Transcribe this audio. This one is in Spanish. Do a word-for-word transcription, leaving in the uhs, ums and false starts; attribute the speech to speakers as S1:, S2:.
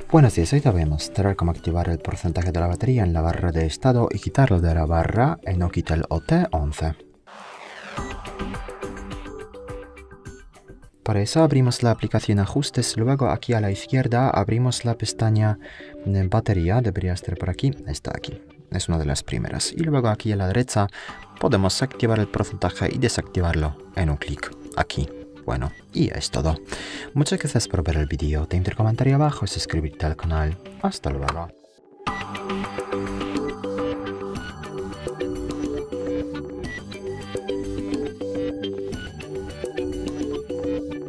S1: Buenos días, hoy te voy a mostrar cómo activar el porcentaje de la batería en la barra de estado y quitarlo de la barra en Oukitel O T once. Para eso abrimos la aplicación Ajustes, luego aquí a la izquierda abrimos la pestaña de Batería, debería estar por aquí, está aquí, es una de las primeras. Y luego aquí a la derecha podemos activar el porcentaje y desactivarlo en un clic, aquí. Bueno, y es todo. Muchas gracias por ver el vídeo, te invito a comentar abajo y suscribirte al canal. Hasta luego.